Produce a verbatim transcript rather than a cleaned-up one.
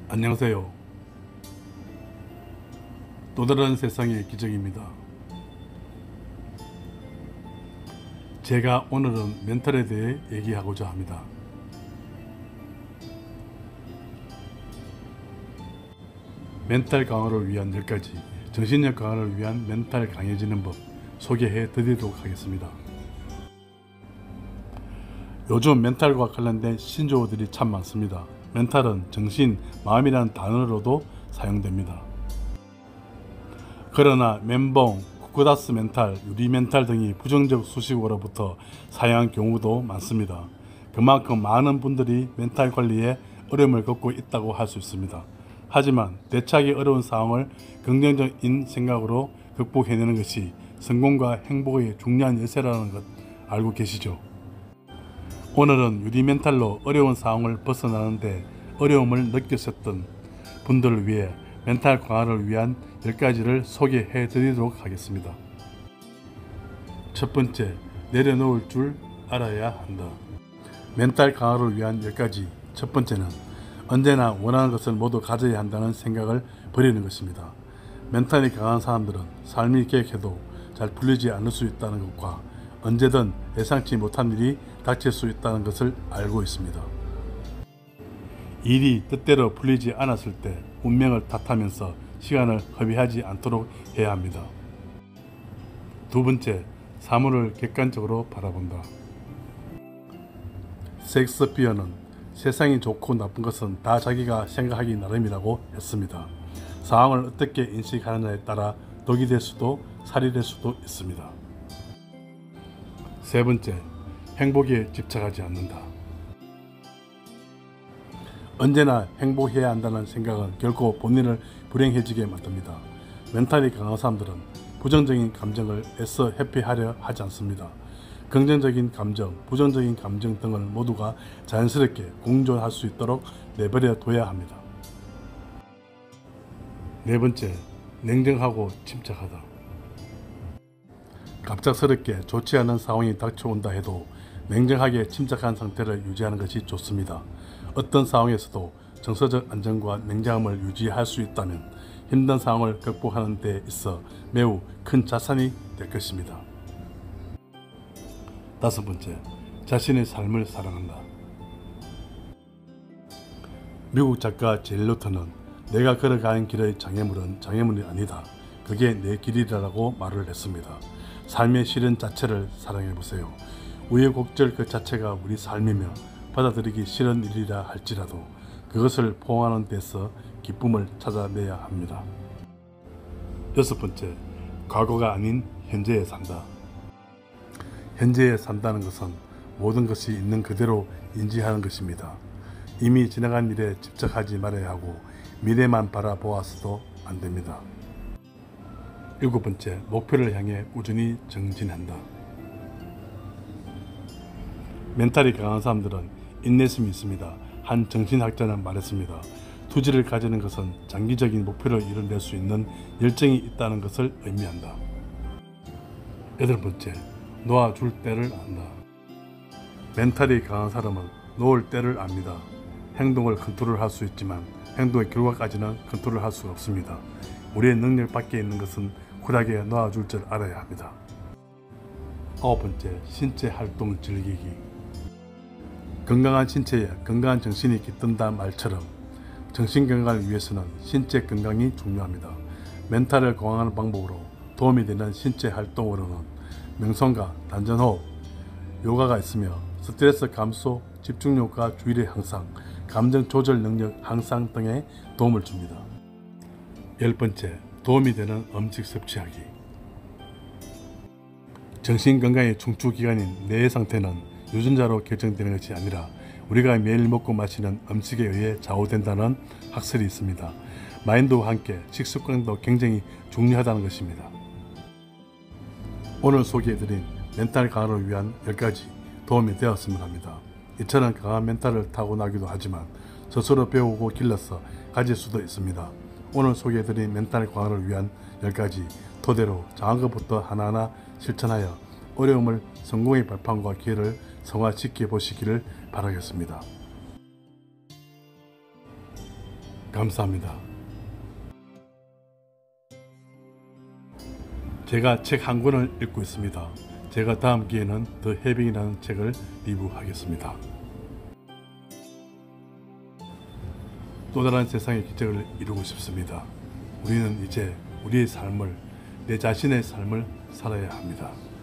안녕하세요. 또 다른 세상의 기적입니다. 제가 오늘은 멘탈에 대해 얘기하고자 합니다. 멘탈 강화를 위한 열 가지, 정신력 강화를 위한 멘탈 강해지는 법 소개해 드리도록 하겠습니다. 요즘 멘탈과 관련된 신조어들이 참 많습니다. 멘탈은 정신, 마음이라는 단어로도 사용됩니다. 그러나 멘붕, 쿠쿠다스 멘탈, 유리 멘탈 등이 부정적 수식어로부터 사용한 경우도 많습니다. 그만큼 많은 분들이 멘탈 관리에 어려움을 겪고 있다고 할 수 있습니다. 하지만 대처하기 어려운 상황을 긍정적인 생각으로 극복해내는 것이 성공과 행복의 중요한 열쇠라는 것 알고 계시죠? 오늘은 유리 멘탈로 어려운 상황을 벗어나는데 어려움을 느끼셨던 분들을 위해 멘탈 강화를 위한 열 가지를 소개해 드리도록 하겠습니다. 첫 번째, 내려놓을 줄 알아야 한다. 멘탈 강화를 위한 열 가지. 첫 번째는 언제나 원하는 것을 모두 가져야 한다는 생각을 버리는 것입니다. 멘탈이 강한 사람들은 삶이 계획해도 잘 풀리지 않을 수 있다는 것과 언제든 예상치 못한 일이 닥칠 수 있다는 것을 알고 있습니다. 일이 뜻대로 풀리지 않았을 때 운명을 탓하면서 시간을 허비하지 않도록 해야 합니다. 두 번째, 사물을 객관적으로 바라본다. 셰익스피어는 세상이 좋고 나쁜 것은 다 자기가 생각하기 나름이라고 했습니다. 상황을 어떻게 인식하느냐에 따라 독이 될 수도 살이 될 수도 있습니다. 세 번째, 행복에 집착하지 않는다. 언제나 행복해야 한다는 생각은 결코 본인을 불행해지게 만듭니다. 멘탈이 강한 사람들은 부정적인 감정을 애써 회피하려 하지 않습니다. 긍정적인 감정, 부정적인 감정 등을 모두가 자연스럽게 공존할 수 있도록 내버려 둬야 합니다. 네 번째, 냉정하고 침착하다. 갑작스럽게 좋지 않은 상황이 닥쳐온다 해도 냉정하게 침착한 상태를 유지하는 것이 좋습니다. 어떤 상황에서도 정서적 안정과 냉정함을 유지할 수 있다면 힘든 상황을 극복하는 데 있어 매우 큰 자산이 될 것입니다. 다섯 번째, 자신의 삶을 사랑한다. 미국 작가 제일로터는 내가 걸어가는 길의 장애물은 장애물이 아니다. 그게 내 길이라고 말을 했습니다. 삶의 실현 자체를 사랑해보세요. 우여곡절 그 자체가 우리 삶이며 받아들이기 싫은 일이라 할지라도 그것을 포옹하는 데서 기쁨을 찾아내야 합니다. 여섯 번째, 과거가 아닌 현재에 산다. 현재에 산다는 것은 모든 것이 있는 그대로 인지하는 것입니다. 이미 지나간 일에 집착하지 말아야 하고 미래만 바라보아서도 안 됩니다. 일곱 번째, 목표를 향해 꾸준히 정진한다. 멘탈이 강한 사람들은 인내심이 있습니다. 한 정신학자는 말했습니다. 투지를 가지는 것은 장기적인 목표를 이뤄낼 수 있는 열정이 있다는 것을 의미한다. 여덟 번째, 놓아줄 때를 안다. 멘탈이 강한 사람은 놓을 때를 압니다. 행동을 컨트롤할 수 있지만 행동의 결과까지는 컨트롤할 수 없습니다. 우리의 능력 밖에 있는 것은 쿨하게 놓아줄 줄 알아야 합니다. 아홉 번째, 신체 활동 즐기기. 건강한 신체에 건강한 정신이 깃든다 말처럼 정신건강을 위해서는 신체 건강이 중요합니다. 멘탈을 강화하는 방법으로 도움이 되는 신체 활동으로는 명상과 단전호흡, 요가가 있으며 스트레스 감소, 집중력과 주의력 향상, 감정 조절 능력 향상 등에 도움을 줍니다. 열 번째, 도움이 되는 음식 섭취하기. 정신건강의 중추기관인 뇌의 상태는 유전자로 결정되는 것이 아니라 우리가 매일 먹고 마시는 음식에 의해 좌우된다는 학설이 있습니다. 마인드와 함께 식습관도 굉장히 중요하다는 것입니다. 오늘 소개해드린 멘탈 강화를 위한 열 가지 도움이 되었으면 합니다. 이처럼 강한 멘탈을 타고나기도 하지만 스스로 배우고 길러서 가질 수도 있습니다. 오늘 소개해드린 멘탈 강화를 위한 열 가지 토대로 작은 것부터 하나하나 실천하여 어려움을 성공의 발판과 기회를 성화시켜 보시기를 바라겠습니다. 감사합니다. 감사합니다. 제가 책 한 권을 읽고 있습니다. 제가 다음 기회에는 더 해빙이라는 책을 리뷰하겠습니다. 또 다른 세상의 기적을 이루고 싶습니다. 우리는 이제 우리의 삶을, 내 자신의 삶을 살아야 합니다.